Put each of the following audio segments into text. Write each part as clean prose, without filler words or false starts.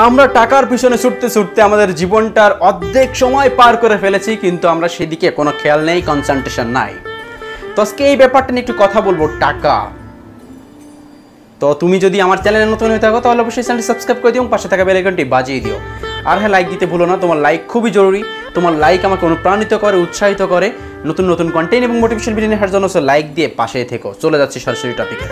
আমরা টাকার পিছনে ছুটতে ছুটতে আমাদের জীবনটার অর্ধেক সময় পার করে ফেলেছি, কিন্তু আমরা সেদিকে কোনো খেয়াল নেই, কনসেন্ট্রেশন নাই। তো আজকে এই ব্যাপারটা নিয়ে একটু কথা বলবো, টাকা। তো তুমি যদি আমার চ্যানেলে নতুন হয়ে থাকো তাহলে অবশ্যই চ্যানেলটি সাবস্ক্রাইব করে দিও, পাশে থাকা বেল আইকনটি বাজিয়ে দিও। আর হ্যাঁ, লাইক দিতে ভুলো না, তোমার লাইক খুবই জরুরি। তোমার লাইক আমাকে অনুপ্রাণিত করে, উৎসাহিত করে নতুন নতুন কন্টেন্ট এবং মোটিভেশন ভিডিও নেওয়ার জন্য। লাইক দিয়ে পাশে থেকো। চলে যাচ্ছি সরাসরি টপিকে।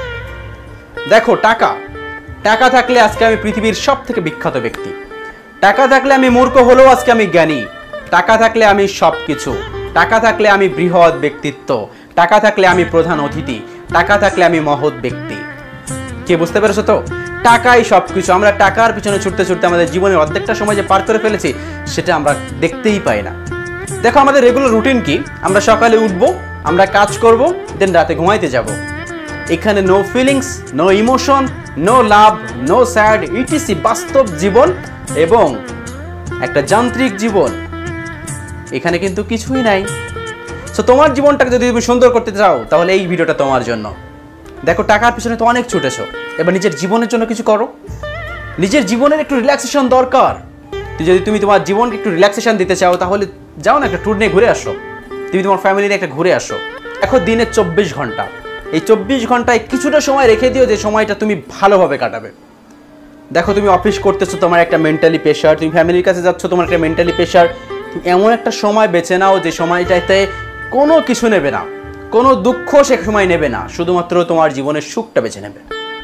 দেখো, টাকা টাকা থাকলে আজকে আমি পৃথিবীর সব থেকে বিখ্যাত ব্যক্তি। টাকা থাকলে আমি মূর্খ হলেও আজকে আমি জ্ঞানী। টাকা থাকলে আমি সব কিছু। টাকা থাকলে আমি বৃহৎ ব্যক্তিত্ব। টাকা থাকলে আমি প্রধান অতিথি। টাকা থাকলে আমি মহৎ ব্যক্তি। কে বুঝতে পেরেছো তো? টাকাই সব কিছু। আমরা টাকার পিছনে ছুটতে ছুটতে আমাদের জীবনের অর্ধেকটা সময় যে পার করে ফেলেছি সেটা আমরা দেখতেই পাই না। দেখো, আমাদের রেগুলার রুটিন কি? আমরা সকালে উঠবো, আমরা কাজ করব, দেন রাতে ঘুমাইতে যাব। এখানে no feelings, no emotion, no love, no sad, etc বাস্তব জীবন এবং একটা যান্ত্রিক জীবন। এখানে কিন্তু কিছুই নাই। সো তোমার জীবনটাকে যদি তুমি সুন্দর করতে চাও তাহলে এই ভিডিওটা তোমার জন্য। দেখো, টাকার পিছনে তো অনেক ছুটেছো, এবার নিজের জীবনের জন্য কিছু করো। নিজের জীবনের একটু রিল্যাক্সেশন দরকার। যদি তুমি তোমার জীবনকে একটু রিল্যাক্সেশন দিতে চাও তাহলে যাও না, একটা ট্যুর নিয়ে ঘুরে আসো। তুমি তোমার ফ্যামিলি নিয়ে একটা ঘুরে আসো। দেখো, দিনে 24 ঘন্টা, এই 24 ঘন্টায় কিছুটা সময় রেখে দিও যে সময়টা তুমি ভালোভাবে কাটাবে। দেখো, তুমি অফিস করতেছো, তোমার একটা মেন্টালি প্রেশার, তুমি ফ্যামিলির কাছে যাচ্ছ, তোমার একটা মেন্টালি প্রেশার। তুমি এমন একটা সময় বেছে নাও যে সময়টাতে কোনো কিছু নেবে না, কোনো দুঃখ সে সময় নেবে না, শুধুমাত্র তোমার জীবনের সুখটা বেছে নেবে।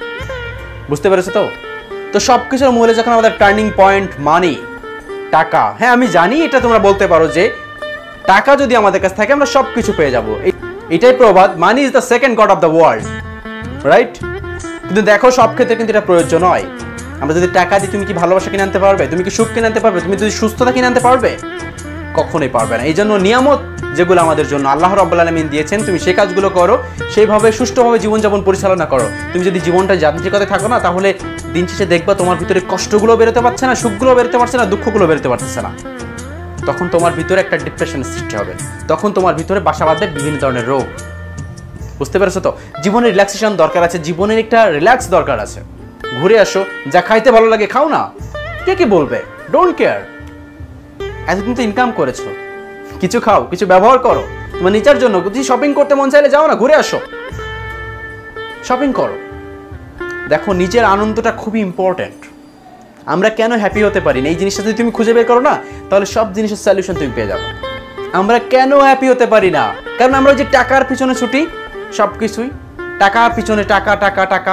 বুঝতে পেরেছো তো? তো সব কিছুর মূলে যখন আমাদের টার্নিং পয়েন্ট মানি, টাকা। হ্যাঁ, আমি জানি এটা তোমরা বলতে পারো যে টাকা যদি আমাদের কাছে থাকে আমরা সব কিছু পেয়ে যাবো। এটাই প্রবাদ, money is the second god of the world, right? কিন্তু দেখো, সব ক্ষেত্রে কিন্তু এটা প্রয়োজ্য নয়। আমরা যদি টাকা দিই, তুমি কি ভালোবাসা কিনে আনতে পারবে? তুমি কি সুখ কিনে আনতে পারবে? তুমি যদি সুস্থতা কিনে আনতে পারবে? কখনোই পারবে না। এই জন্য নিয়ামত যেগুলো আমাদের জন্য আল্লাহ রাব্বুল আলামিন দিয়েছেন, তুমি সেই কাজগুলো করো, সেইভাবে সুষ্ঠুভাবে জীবনযাপন পরিচালনা করো। তুমি যদি জীবনটা যান্ত্রিকতায় থাকো না, তাহলে দিন শেষে দেখবা তোমার ভিতরে কষ্টগুলো বেরোতে পারছে না, সুখগুলো বেরোতে পারছে না, দুঃখগুলো বেরোতে পারতেছে না। তখন তোমার ভিতরে একটা ডিপ্রেশনের সৃষ্টি হবে, তখন তোমার ভিতরে বাসা বাঁধবে বিভিন্ন ধরনের রোগ। বুঝতে পেরেছো তো? জীবনের রিল্যাক্সেশন দরকার আছে, জীবনের একটা রিল্যাক্স দরকার আছে। ঘুরে আসো, যা খাইতে ভালো লাগে খাও না, কে কি বলবে, ডোন্ট কেয়ার। এতদিন তো ইনকাম করেছো, কিছু খাও, কিছু ব্যবহার করো তোমার নিজের জন্য। যদি শপিং করতে মন চাইলে যাও না, ঘুরে আসো, শপিং করো। দেখো, নিজের আনন্দটা খুবই ইম্পর্টেন্ট। আমরা কেন হ্যাপি হতে পারি না, এই জিনিসটা যদি তুমি খুঁজে বের করো না, তাহলে সব জিনিসের সলিউশন তুমি পেয়ে যাবে। আমরা কেন হ্যাপি হতে পারি না? কারণ আমরা যে টাকার পিছনে ছুটি, সব কিছুই টাকার পিছনে, টাকা টাকা টাকা।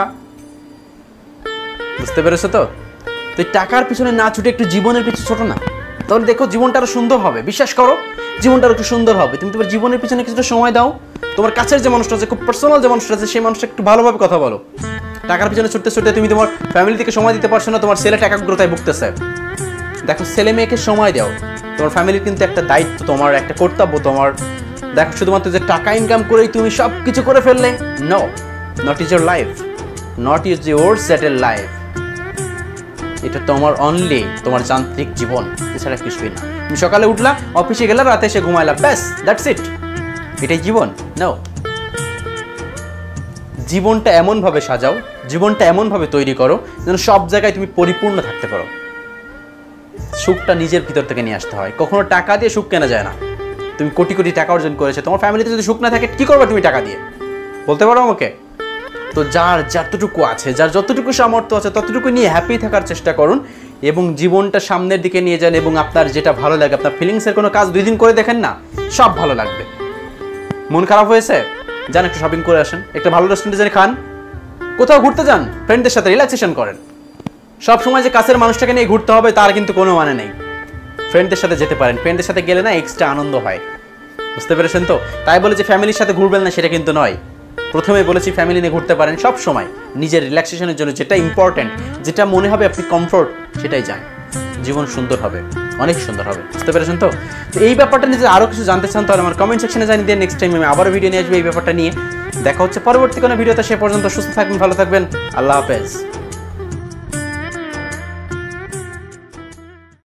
বুঝতে পেরেছো তো? তো টাকার পিছনে না ছুটে একটু জীবনের পিছনে ছোটো না, তাহলে দেখো জীবনটা আরো সুন্দর হবে। বিশ্বাস করো, জীবনটা আরো একটু সুন্দর হবে। তুমি তোমার জীবনের পিছনে কিছুটা সময় দাও। তোমার কাছের যে মানুষটা আছে, খুব পার্সোনাল যে মানুষটা আছে, সেই মানুষটা একটু ভালোভাবে কথা বলো। টাকার পিছনে ছুটতে ছুটতে তুমি তোমার ফ্যামিলি থেকে সময় দিতে পারছো না, তোমার ছেলেটা একাগ্রতায় ভুগতেছে। দেখো, ছেলে মেয়েকে সময় দাও। তোমার ফ্যামিলির কিন্তু একটা দায়িত্ব, তোমার একটা কর্তব্য তোমার। দেখো, শুধুমাত্র যে টাকা ইনকাম করেই তুমি সব কিছু করে ফেললে, no, not is your life, not is your settle life. এটা তোমার অনলি তোমার যান্ত্রিক জীবন, এছাড়া কিছুই না। তুমি সকালে উঠলা, অফিসে গেলা, রাতে এসে ঘুমাইলা, ব্যাস, দ্যাটস ইট। এটাই জীবন? নো। জীবনটা এমনভাবে সাজাও, জীবনটা এমনভাবে তৈরি করো যেন সব জায়গায় তুমি পরিপূর্ণ থাকতে পারো। সুখটা নিজের ভিতর থেকে নিয়ে আসতে হয়। কখনো টাকা দিয়ে সুখ কেনা যায় না। তুমি কোটি কোটি টাকা অর্জন করেছো, তোমার ফ্যামিলিতে যদি সুখ না থাকে, কি করবে তুমি টাকা দিয়ে? বলতে পারো আমাকে? তো যার যতটুকু আছে, যার যতটুকু সামর্থ্য আছে, ততটুকু নিয়ে হ্যাপি থাকার চেষ্টা করুন এবং জীবনটা সামনের দিকে নিয়ে যান। এবং আপনার যেটা ভালো লাগে, আপনার ফিলিংসের কোনো কাজ 2 দিন করে দেখেন না, সব ভালো লাগবে। মন খারাপ হয়েছে, যান একটু শপিং করে আসেন, একটা ভালো রেস্টুরেন্টে যান, খান, কোথাও ঘুরতে যান, ফ্রেন্ডদের সাথে রিল্যাক্সেশন করেন। সব সময় যে কাছের মানুষটাকে নিয়ে ঘুরতে হবে তার কিন্তু কোনো মানে নেই। ফ্রেন্ডদের সাথে যেতে পারেন, ফ্রেন্ডদের সাথে গেলে না এক্সট্রা আনন্দ হয়। বুঝতে পেরেছেন তো? তাই বলে যে ফ্যামিলির সাথে ঘুরবেন না সেটা কিন্তু নয়। প্রথমে বলেছি ফ্যামিলি নিয়ে ঘুরতে পারেন, সব সময় নিজের রিল্যাক্সেশনের জন্য যেটা ইম্পর্টেন্ট, যেটা মনে হবে আপনি কমফোর্ট, সেটাই যান। জীবন সুন্দর হবে, অনেক সুন্দর হবে। বুঝতে পেরেছেন তো? তো এই ব্যাপারটা নিয়ে যদি আরও কিছু জানতে চান তাহলে আমার কমেন্ট সেকশনে জানিয়ে দিয়ে নেক্সট টাইম আমি আবারও ভিডিও নিয়ে আসবো এই ব্যাপারটা নিয়ে। দেখা হচ্ছে পরবর্তী কোনো ভিডিওতে। সে পর্যন্ত সুস্থ থাকবেন, ভালো থাকবেন। আল্লাহ হাফেজ।